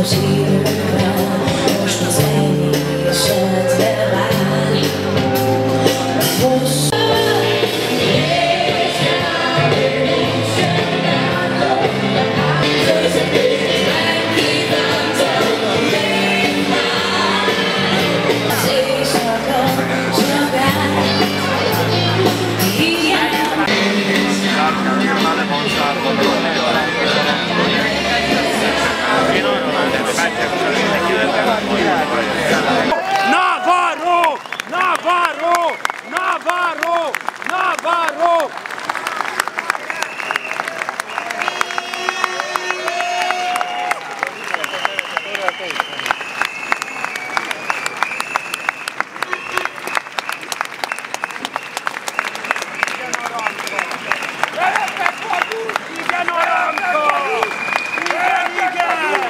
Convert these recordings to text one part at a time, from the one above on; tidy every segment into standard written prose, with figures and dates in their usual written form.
Navarro! Navarro! Navarro! Navarro! Igen, Aramco! Igen, igen!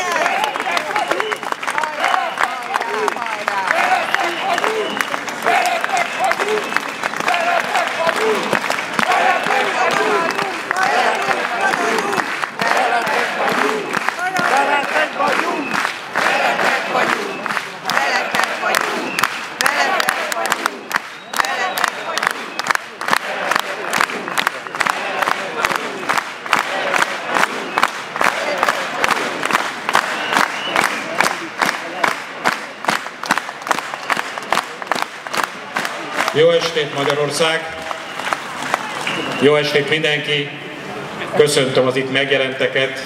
Jó estét Magyarország! Jó estét mindenki! Köszöntöm az itt megjelenteket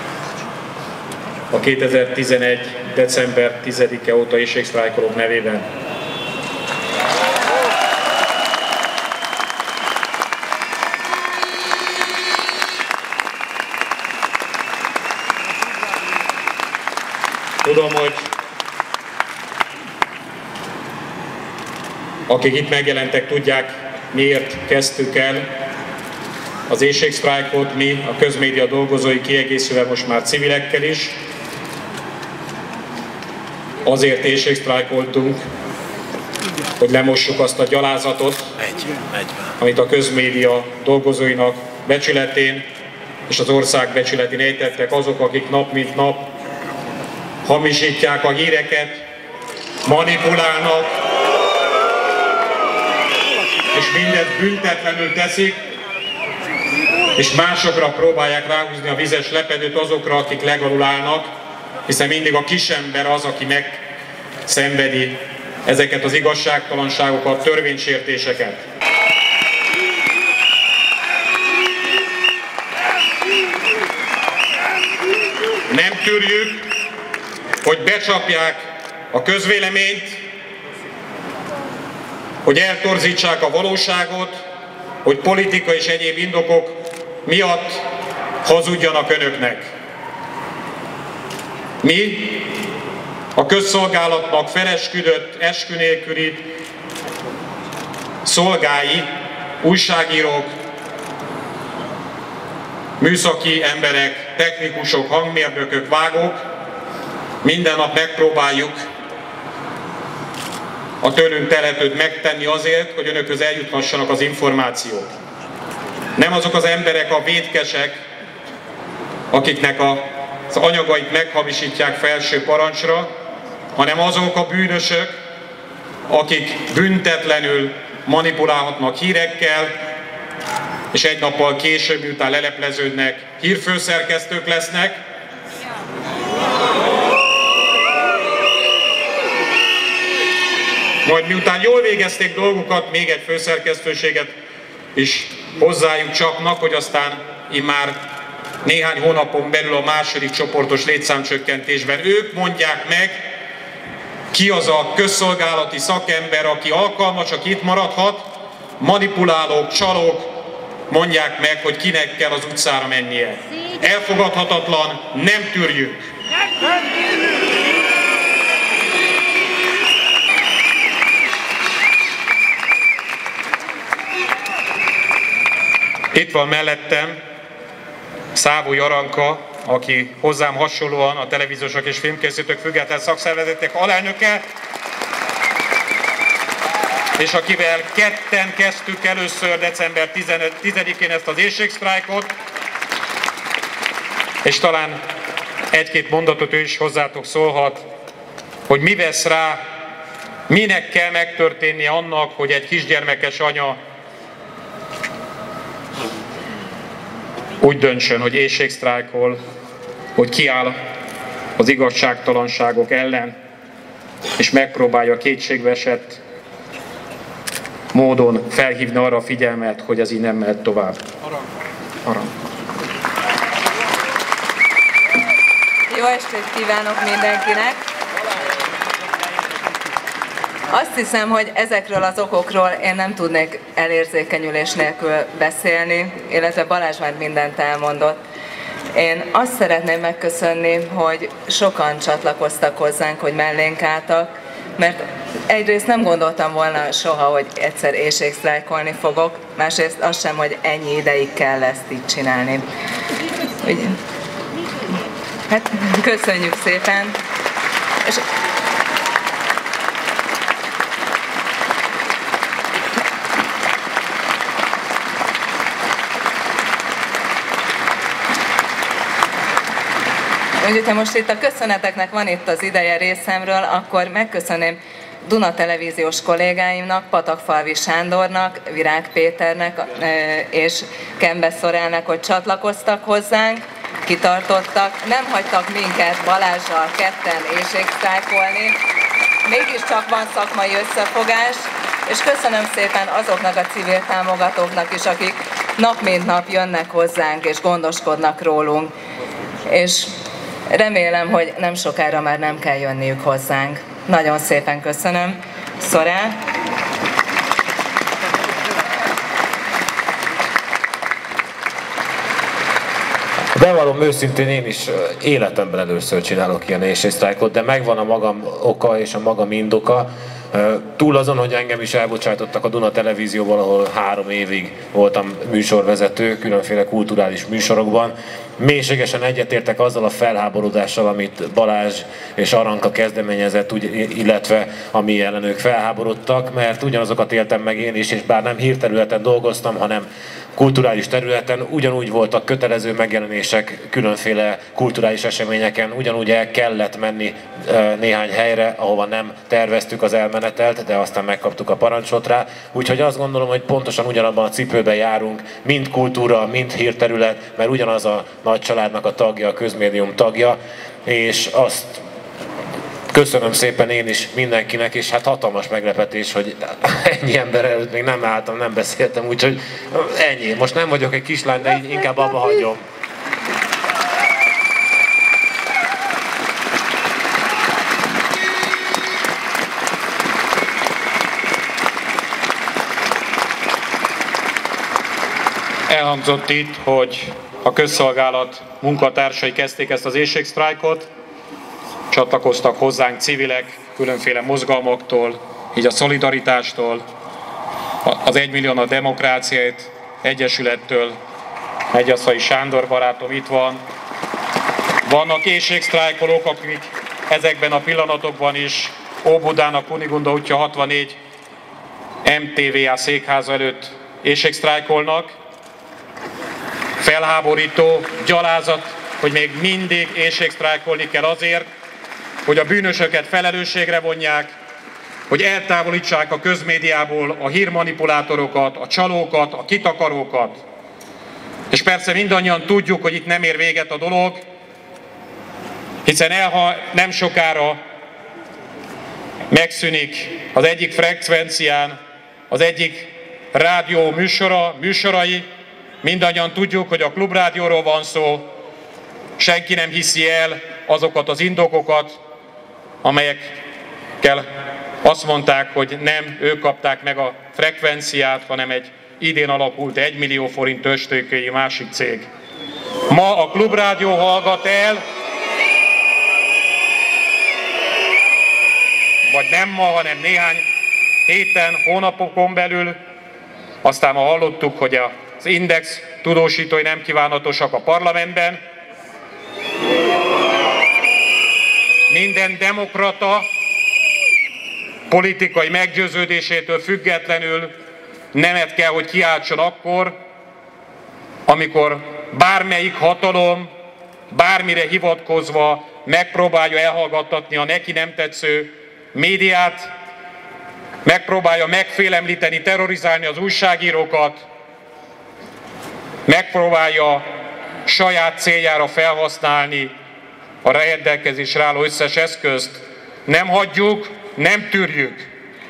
a 2011. december 10-e óta éhségsztrájkolók nevében. Tudom, hogy akik itt megjelentek, tudják, miért kezdtük el az éhségsztrájkot, mi, a közmédia dolgozói, kiegészülve most már civilekkel is. Azért éhségsztrájkoltunk, hogy lemossuk azt a gyalázatot, amit a közmédia dolgozóinak becsületén és az ország becsületén ejtettek azok, akik nap mint nap hamisítják a híreket, manipulálnak, és mindezt büntetlenül teszik, és másokra próbálják ráhúzni a vizes lepedőt, azokra, akik legalul állnak, hiszen mindig a kisember az, aki megszenvedi ezeket az igazságtalanságokat, törvénysértéseket. Nem tűrjük, hogy becsapják a közvéleményt, hogy eltorzítsák a valóságot, hogy politika és egyéb indokok miatt hazudjanak önöknek. Mi, a közszolgálatnak felesküdött, eskü nélküli szolgái, újságírók, műszaki emberek, technikusok, hangmérnökök, vágók, minden nap megpróbáljuk a tőlünk telhetőt megtenni azért, hogy önökhöz eljuthassanak az információk. Nem azok az emberek a vétkesek, akiknek az anyagait meghamisítják felső parancsra, hanem azok a bűnösök, akik büntetlenül manipulálhatnak hírekkel, és egy nappal később, miután lelepleződnek, hírfőszerkesztők lesznek. Majd miután jól végezték dolgukat, még egy főszerkesztőséget is hozzájuk csapnak, hogy aztán immár néhány hónapon belül a második csoportos létszámcsökkentésben ők mondják meg, ki az a közszolgálati szakember, aki alkalmas, aki itt maradhat, manipulálók, csalók mondják meg, hogy kinek kell az utcára mennie. Elfogadhatatlan, nem tűrjük! Itt van mellettem Szávói Aranka, aki hozzám hasonlóan a Televíziósok és Filmkészítők Független Szakszervezetek alelnöke, és akivel ketten kezdtük először december 10-én ezt az éhségsztrájkot, és talán egy-két mondatot ő is hozzátok szólhat, hogy mi vesz rá, minek kell megtörténnie annak, hogy egy kisgyermekes anya úgy döntsön, hogy éhségsztrájkol, hogy kiáll az igazságtalanságok ellen, és megpróbálja kétségbeesett módon felhívni arra a figyelmet, hogy ez így nem mehet tovább. Arany. Jó estét kívánok mindenkinek! Azt hiszem, hogy ezekről az okokról én nem tudnék elérzékenyülés nélkül beszélni, illetve Balázs már mindent elmondott. Én azt szeretném megköszönni, hogy sokan csatlakoztak hozzánk, hogy mellénk álltak, mert egyrészt nem gondoltam volna soha, hogy egyszer éhségsztrájkolni fogok, másrészt azt sem, hogy ennyi ideig kell ezt így csinálni. Hát köszönjük szépen! És hogyha most itt a köszöneteknek van itt az ideje részemről, akkor megköszönném Duna televíziós kollégáimnak, Patakfalvi Sándornak, Virág Péternek és Kembe Szorelnek, hogy csatlakoztak hozzánk, kitartottak, nem hagytak minket Balázssal ketten éhségsztrájkolni, mégiscsak van szakmai összefogás, és köszönöm szépen azoknak a civil támogatóknak is, akik nap mint nap jönnek hozzánk és gondoskodnak rólunk. És remélem, hogy nem sokára már nem kell jönniük hozzánk. Nagyon szépen köszönöm. Szorel? Bevallom őszintén, én is életemben először csinálok ilyen éhségsztrájkot, de megvan a magam oka és a magam indoka. Túl azon, hogy engem is elbocsátottak a Duna televízióval, ahol 3 évig voltam műsorvezető, különféle kulturális műsorokban. Mélységesen egyetértek azzal a felháborodással, amit Balázs és Aranka kezdeményezett, illetve ami ellen ők felháborodtak, mert ugyanazokat éltem meg én is, és bár nem hírterületen dolgoztam, hanem kulturális területen, ugyanúgy voltak kötelező megjelenések különféle kulturális eseményeken, ugyanúgy el kellett menni néhány helyre, ahova nem terveztük az elmenetelt, de aztán megkaptuk a parancsot rá. Úgyhogy azt gondolom, hogy pontosan ugyanabban a cipőben járunk, mind kultúra, mind hírterület, mert ugyanaz a nagy családnak a tagja, a közmédium tagja, és azt köszönöm szépen én is mindenkinek, és hát hatalmas meglepetés, hogy ennyi ember előtt még nem álltam, nem beszéltem, úgyhogy ennyi. Most nem vagyok egy kislány, de inkább abba hagyom. Elhangzott itt, hogy a közszolgálat munkatársai kezdték ezt az éhségsztrájkot, csatlakoztak hozzánk civilek, különféle mozgalmaktól, így a Szolidaritástól, az 1 millió a Demokráciáért Egyesülettől, Megyasszai Sándor barátom itt van. Vannak éhségsztrájkolók, akik ezekben a pillanatokban is Óbudán a Kunigunda útja 64 MTVA székháza előtt éhségsztrájkolnak. Felháborító, gyalázat, hogy még mindig éhségsztrájkolni kell azért, hogy a bűnösöket felelősségre vonják, hogy eltávolítsák a közmédiából a hírmanipulátorokat, a csalókat, a kitakarókat. És persze mindannyian tudjuk, hogy itt nem ér véget a dolog, hiszen nem sokára megszűnik az egyik frekvencián az egyik rádió műsorai. Mindannyian tudjuk, hogy a Klubrádióról van szó, senki nem hiszi el azokat az indokokat, amelyekkel azt mondták, hogy nem ők kapták meg a frekvenciát, hanem egy idén alakult 1 millió forint tőzsdékei másik cég. Ma a Klubrádió hallgat el, vagy nem ma, hanem néhány héten, hónapokon belül. Aztán ma hallottuk, hogy az Index tudósítói nem kívánatosak a parlamentben. Minden demokrata politikai meggyőződésétől függetlenül nemet kell, hogy kiáltson akkor, amikor bármelyik hatalom bármire hivatkozva megpróbálja elhallgattatni a neki nem tetsző médiát, megpróbálja megfélemlíteni, terrorizálni az újságírókat, megpróbálja saját céljára felhasználni a rendelkezésre álló összes eszközt. Nem hagyjuk, nem tűrjük.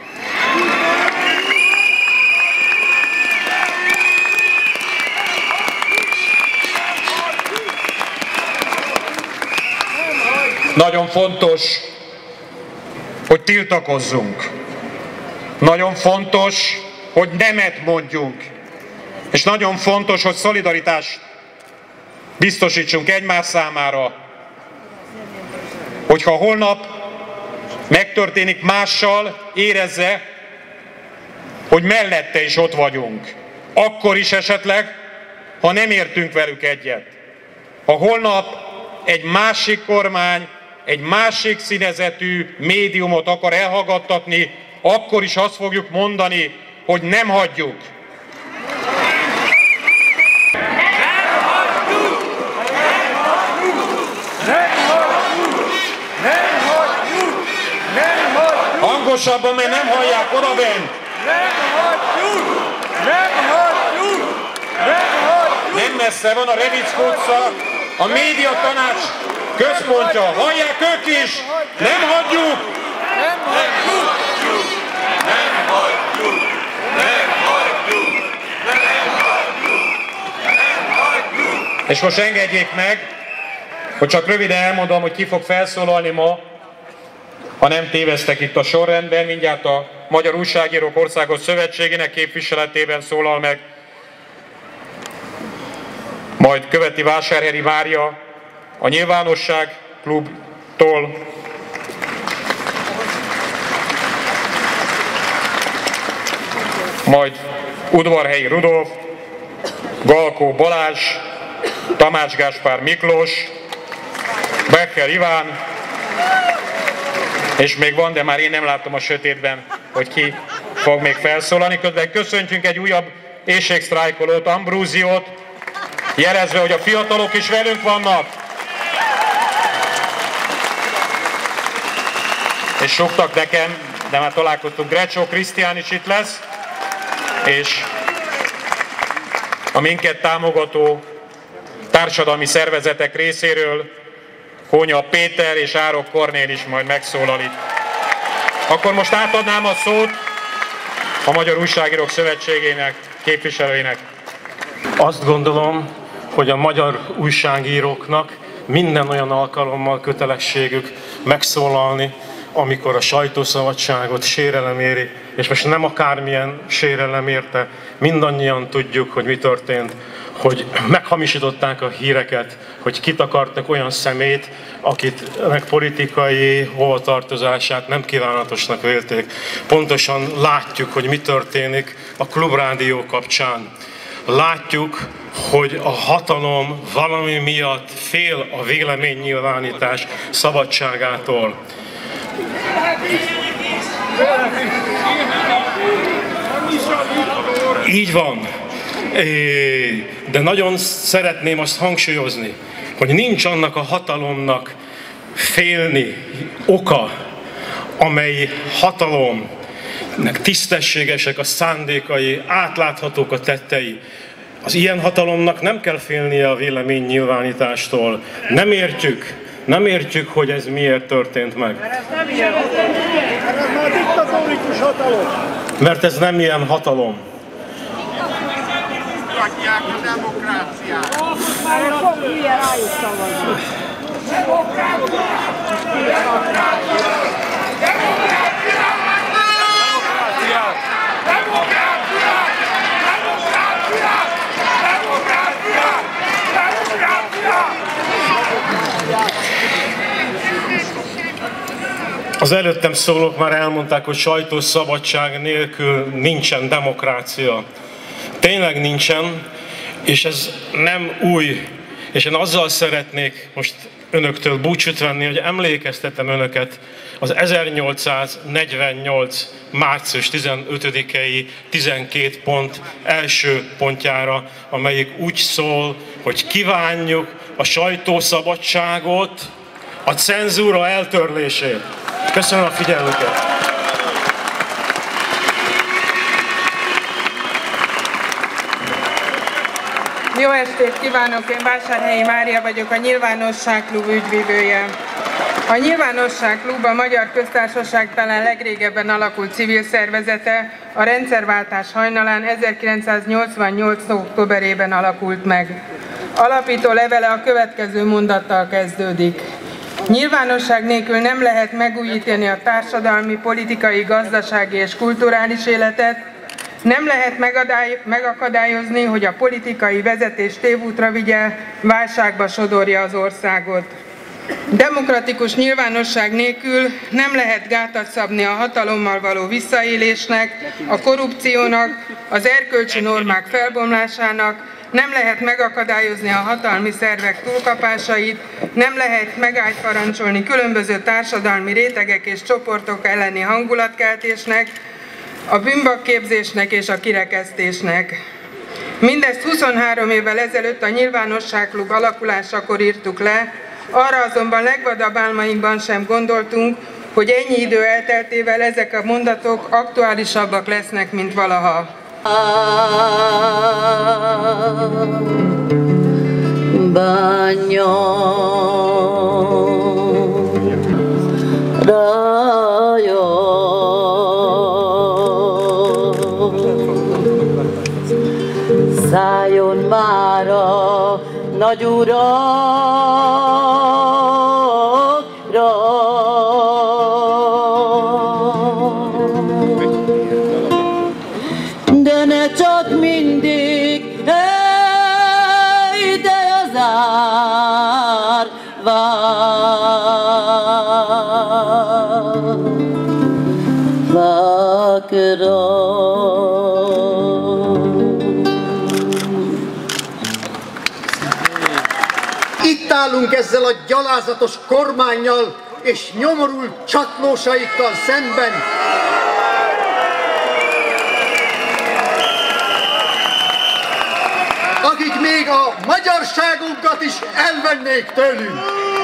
Nagyon fontos, hogy tiltakozzunk. Nagyon fontos, hogy nemet mondjunk. És nagyon fontos, hogy szolidaritást biztosítsunk egymás számára. Hogyha holnap megtörténik mással, érezze, hogy mellette is ott vagyunk. Akkor is esetleg, ha nem értünk velük egyet. Ha holnap egy másik kormány, egy másik színezetű médiumot akar elhallgattatni, akkor is azt fogjuk mondani, hogy nem hagyjuk. Hangosabban, mert nem hallják odabent. Nem messze van a Reviczko utca, a média tanács központja. Hallják ők is? Nem hagyjuk! És most engedjék meg, hogy csak röviden elmondom, hogy ki fog felszólalni ma, ha nem téveztek itt a sorrendben. Mindjárt a Magyar Újságírók Országos Szövetségének képviseletében szólal meg, majd követi Vásárhelyi Mária a Nyilvánosság Klubtól, majd Udvarhelyi Rudolf, Galkó Balázs, Tamács Gáspár Miklós, Becker Iván, és még van, de már én nem látom a sötétben, hogy ki fog még felszólalni. Közben köszöntjünk egy újabb éhségsztrájkolót, Ambrúziót, jelezve, hogy a fiatalok is velünk vannak. És soktak nekem, de már találkoztunk, Grecsó Krisztián is itt lesz, és a minket támogató társadalmi szervezetek részéről Kónya Péter és Árok Kornél is majd megszólal itt. Akkor most átadnám a szót a Magyar Újságírók Szövetségének képviselőinek. Azt gondolom, hogy a magyar újságíróknak minden olyan alkalommal kötelességük megszólalni, amikor a sajtószabadságot sérelem éri, és most nem akármilyen sérelem érte, mindannyian tudjuk, hogy mi történt, hogy meghamisították a híreket, hogy kitakartak olyan szemét, akitnek politikai hovatartozását nem kívánatosnak vélték. Pontosan látjuk, hogy mi történik a Klubrádió kapcsán. Látjuk, hogy a hatalom valami miatt fél a véleménynyilvánítás szabadságától. Így van. De nagyon szeretném azt hangsúlyozni, hogy nincs annak a hatalomnak félni oka, amely hatalomnak tisztességesek a szándékai, átláthatók a tettei. Az ilyen hatalomnak nem kell félnie a véleménynyilvánítástól. Nem értjük, hogy ez miért történt meg. Mert ez nem ilyen hatalom. A demokráciát. Az előttem szólók már elmondták, hogy sajtószabadság nélkül nincsen demokrácia. Tényleg nincsen, és ez nem új. És én azzal szeretnék most önöktől búcsút venni, hogy emlékeztetem önöket az 1848. március 15-i 12 pont első pontjára, amelyik úgy szól, hogy kívánjuk a sajtószabadságot, a cenzúra eltörlését. Köszönöm a figyelmüket! Jó estét kívánok! Én Vásárhelyi Mária vagyok, a Nyilvánosság Klub ügyvivője. A Nyilvánosság Klub a Magyar Köztársaság talán legrégebben alakult civil szervezete, a rendszerváltás hajnalán 1988. októberében alakult meg. Alapító levele a következő mondattal kezdődik. Nyilvánosság nélkül nem lehet megújítani a társadalmi, politikai, gazdasági és kulturális életet, nem lehet megakadályozni, hogy a politikai vezetés tévútra vigye, válságba sodorja az országot. Demokratikus nyilvánosság nélkül nem lehet gátat szabni a hatalommal való visszaélésnek, a korrupciónak, az erkölcsi normák felbomlásának, nem lehet megakadályozni a hatalmi szervek túlkapásait, nem lehet megállt parancsolni különböző társadalmi rétegek és csoportok elleni hangulatkeltésnek, a bűnbakképzésnek és a kirekesztésnek. Mindezt 23 évvel ezelőtt a Nyilvánosság Klub alakulásakor írtuk le, arra azonban legvadabb álmainkban sem gondoltunk, hogy ennyi idő elteltével ezek a mondatok aktuálisabbak lesznek, mint valaha. Szálljon már a nagy urakra, de ne csak mindig ide az árvákra. Itt állunk ezzel a gyalázatos kormánnyal és nyomorult csatlósaikkal szemben. Akik még a magyarságunkat is elvennék tőlünk.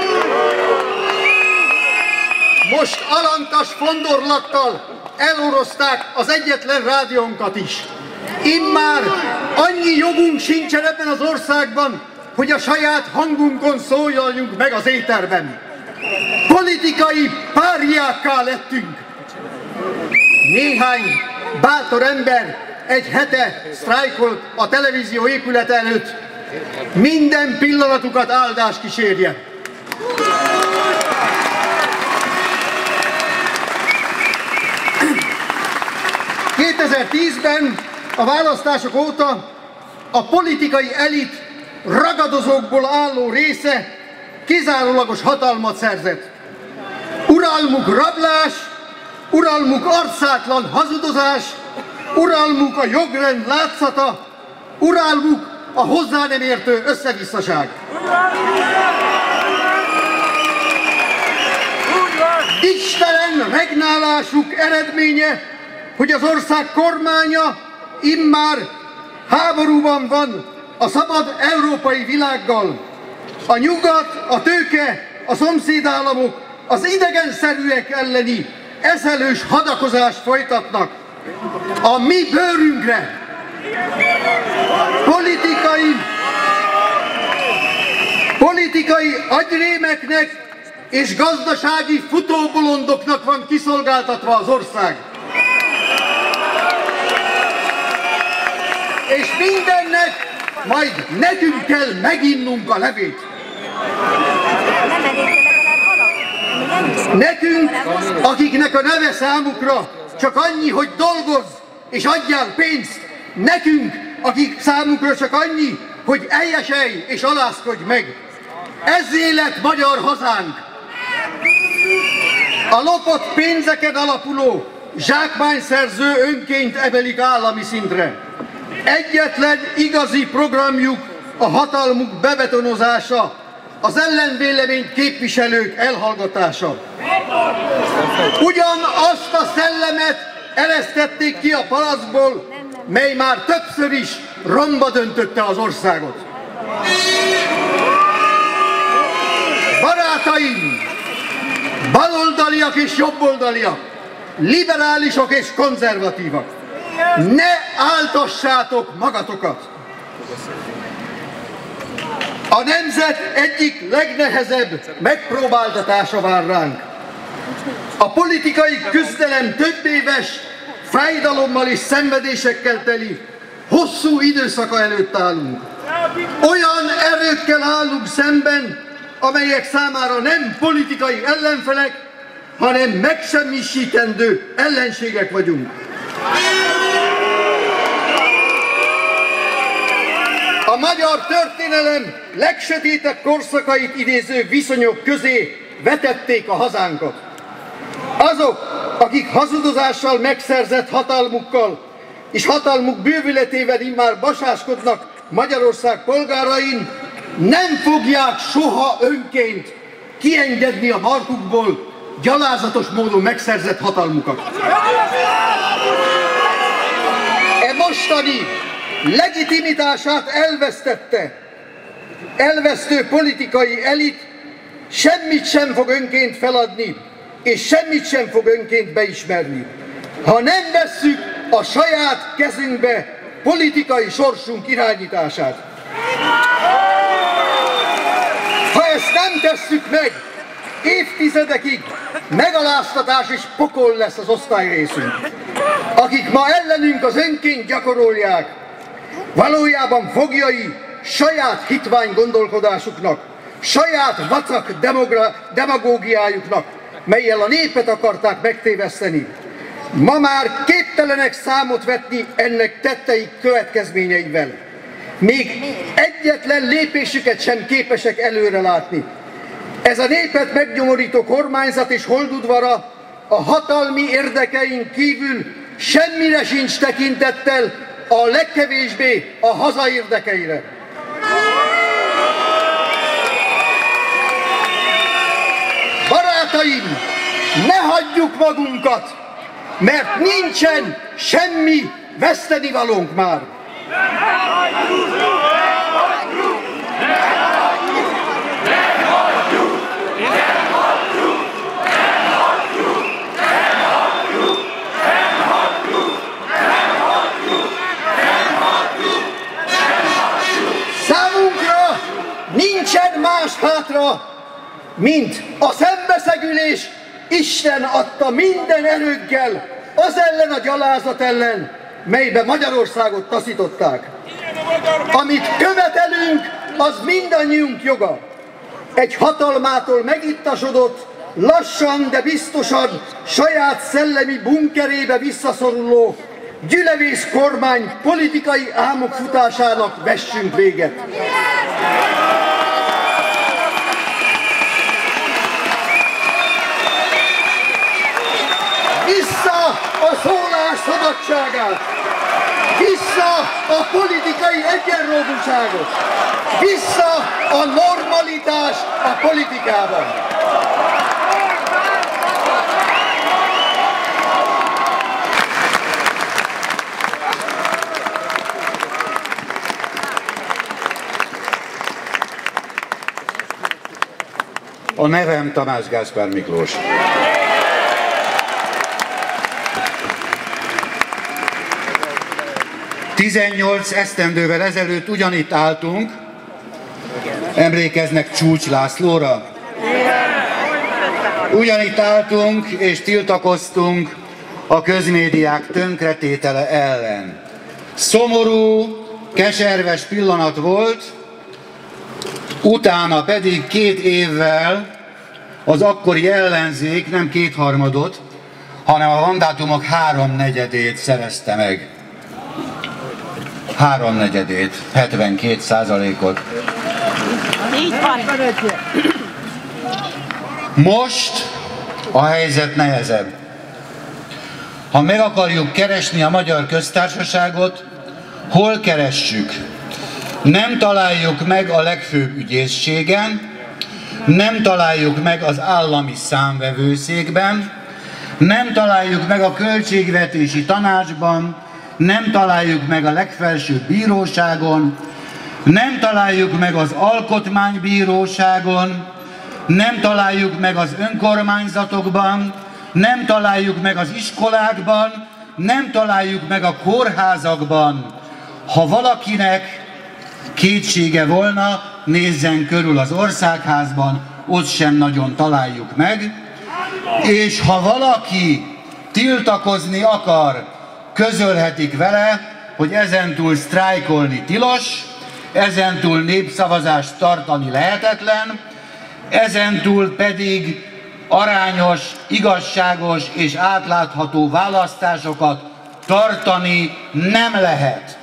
Most alantas fondorlattal elorozták az egyetlen rádiónkat is. Immár annyi jogunk sincsen ebben az országban, hogy a saját hangunkon szólaljunk meg az éterben. Politikai páriákká lettünk. Néhány bátor ember egy hete sztrájkolt a televízió épület előtt. Minden pillanatukat áldás kísérje. ...2010-ben a választások óta a politikai elit ragadozókból álló része kizárólagos hatalmat szerzett. Uralmuk rablás, uralmuk arcátlan hazudozás, uralmuk a jogrend látszata, uralmuk a hozzá nem értő összevisszaság. Istelen regnálásuk eredménye, hogy az ország kormánya immár háborúban van a szabad európai világgal. A nyugat, a tőke, a szomszédállamok az idegenszerűek elleni eszelős hadakozást folytatnak. A mi bőrünkre. Politikai agyrémeknek és gazdasági futóbolondoknak van kiszolgáltatva az ország. És mindennek majd nekünk kell meginnunk a levét. Nekünk, akiknek a neve számukra csak annyi, hogy dolgozz és adjál pénzt. Nekünk, akik számukra csak annyi, hogy eljeselj és alázkodj meg. Ezzé lett magyar hazánk. A lopott pénzeken alapuló zsákmányszerző önként emelik állami szintre. Egyetlen igazi programjuk a hatalmuk bebetonozása, az ellenvéleményt képviselők elhallgatása. Ugyanazt a szellemet eresztették ki a palackból, mely már többször is romba döntötte az országot. baloldaliak és jobboldaliak, liberálisok és konzervatívak, ne áltassátok magatokat! A nemzet egyik legnehezebb megpróbáltatása vár ránk. A politikai küzdelem több éves, fájdalommal és szenvedésekkel teli, hosszú időszaka előtt állunk. Olyan erőkkel állunk szemben, amelyek számára nem politikai ellenfelek, hanem megsemmisítendő ellenségek vagyunk. A magyar történelem legsötétebb korszakait idéző viszonyok közé vetették a hazánkat. Azok, akik hazudozással megszerzett hatalmukkal és hatalmuk bővületével immár basáskodnak Magyarország polgárain, nem fogják soha önként kiengedni a markukból gyalázatos módon megszerzett hatalmukat. E mostani legitimitását elvesztő politikai elit semmit sem fog önként feladni, és semmit sem fog önként beismerni, ha nem vesszük a saját kezünkbe politikai sorsunk irányítását. Ha ezt nem tesszük meg, évtizedekig megaláztatás és pokol lesz az osztályrészünk. Akik ma ellenünk az önként gyakorolják, valójában foglyai saját hitvány gondolkodásuknak, saját vacak demagógiájuknak, mellyel a népet akarták megtéveszteni. Ma már képtelenek számot vetni ennek tetteik következményeivel. Még egyetlen lépésüket sem képesek előre látni. Ez a népet megnyomorító kormányzat és holdudvara a hatalmi érdekein kívül semmire sincs tekintettel, a legkevésbé a haza érdekeire. Barátaim, ne hagyjuk magunkat, mert nincsen semmi vesztenivalónk már. Számunkra nincsen más hátra, mint a szembeszegülés Isten adta minden erőkkel az ellen a gyalázat ellen, melybe Magyarországot taszították. Amit követelünk, az mindannyiunk joga. Egy hatalmától megittasodott, lassan, de biztosan saját szellemi bunkerébe visszaszoruló gyülevész kormány politikai álmok futásának vessünk véget. Vissza a szólás szabadságát! Vissza a politikai egyenrangúságot! Vissza a normalitás a politikában! A nevem Tamás Gáspár Miklós. Tizennyolc esztendővel ezelőtt ugyanitt álltunk, emlékeznek Csúcs Lászlóra? Ugyanitt álltunk és tiltakoztunk a közmédiák tönkretétele ellen. Szomorú, keserves pillanat volt, utána pedig 2 évvel az akkori ellenzék nem 2/3, hanem a mandátumok 3/4 szerezte meg. 3/4, 72%-ot. Így van. Most a helyzet nehezebb. Ha meg akarjuk keresni a Magyar Köztársaságot, hol keressük? Nem találjuk meg a legfőbb ügyészségen, nem találjuk meg az állami számvevőszékben, nem találjuk meg a költségvetési tanácsban, nem találjuk meg a legfelsőbb bíróságon, nem találjuk meg az alkotmánybíróságon, nem találjuk meg az önkormányzatokban, nem találjuk meg az iskolákban, nem találjuk meg a kórházakban. Ha valakinek kétsége volna, nézzen körül az Országházban, ott sem nagyon találjuk meg. És ha valaki tiltakozni akar, közölhetik vele, hogy ezentúl sztrájkolni tilos, ezentúl népszavazást tartani lehetetlen, ezentúl pedig arányos, igazságos és átlátható választásokat tartani nem lehet.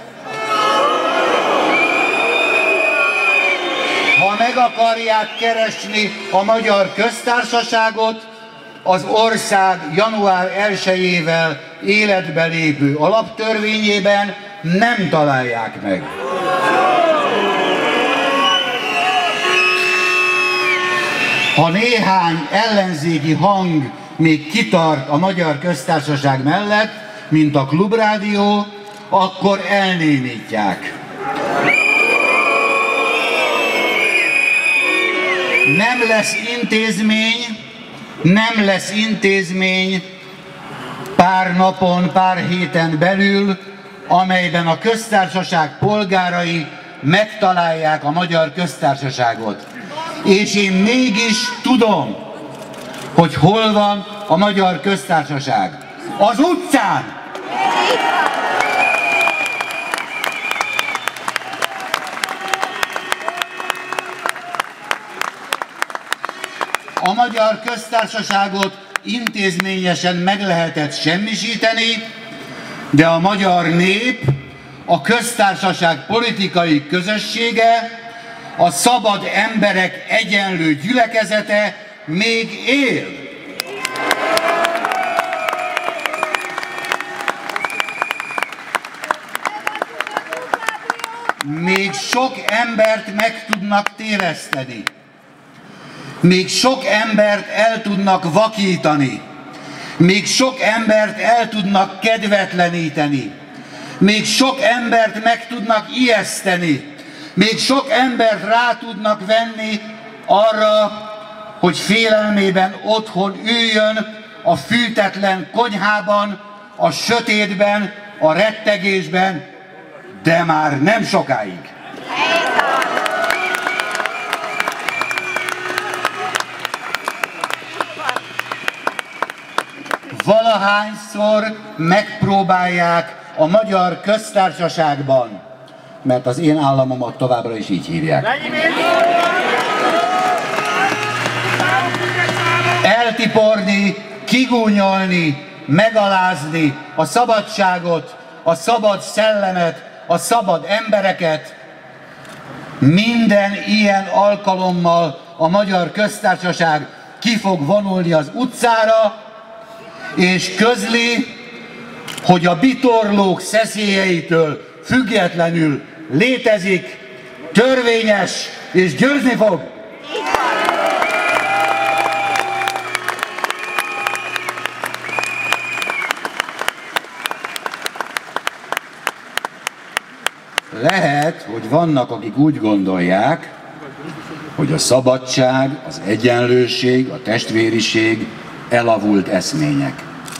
Ha meg akarják keresni a Magyar Köztársaságot, az ország január 1-ével életbe lépő alaptörvényében nem találják meg. Ha néhány ellenzéki hang még kitart a Magyar Köztársaság mellett, mint a Klubrádió, akkor elnémítják. Nem lesz intézmény pár napon, pár héten belül, amelyben a köztársaság polgárai megtalálják a Magyar Köztársaságot. És én mégis tudom, hogy hol van a Magyar Köztársaság. Az utcán! A Magyar Köztársaságot intézményesen meg lehetett semmisíteni, de a magyar nép, a köztársaság politikai közössége, a szabad emberek egyenlő gyülekezete még él. Még sok embert meg tudnak téveszteni. Még sok embert el tudnak vakítani. Még sok embert el tudnak kedvetleníteni. Még sok embert meg tudnak ijeszteni. Még sok embert rá tudnak venni arra, hogy félelmében otthon üljön a fűtetlen konyhában, a sötétben, a rettegésben, de már nem sokáig. Valahányszor megpróbálják a Magyar Köztársaságban, mert az én államomat továbbra is így hívják, eltiporni, kigúnyolni, megalázni a szabadságot, a szabad szellemet, a szabad embereket. Minden ilyen alkalommal a Magyar Köztársaság ki fog vonulni az utcára, és közli, hogy a bitorlók szeszélyeitől függetlenül létezik, törvényes és győzni fog. Lehet, hogy vannak, akik úgy gondolják, hogy a szabadság, az egyenlőség, a testvériség elavult eszmények.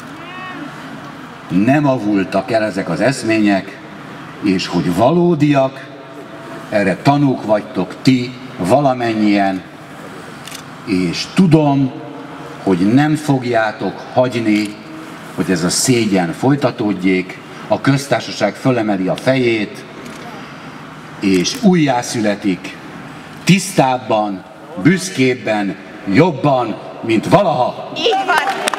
Nem avultak el ezek az eszmények, és hogy valódiak, erre tanúk vagytok ti valamennyien, és tudom, hogy nem fogjátok hagyni, hogy ez a szégyen folytatódjék, a köztársaság fölemeli a fejét, és újjászületik, tisztábban, büszkébben, jobban, mint valaha. Így van!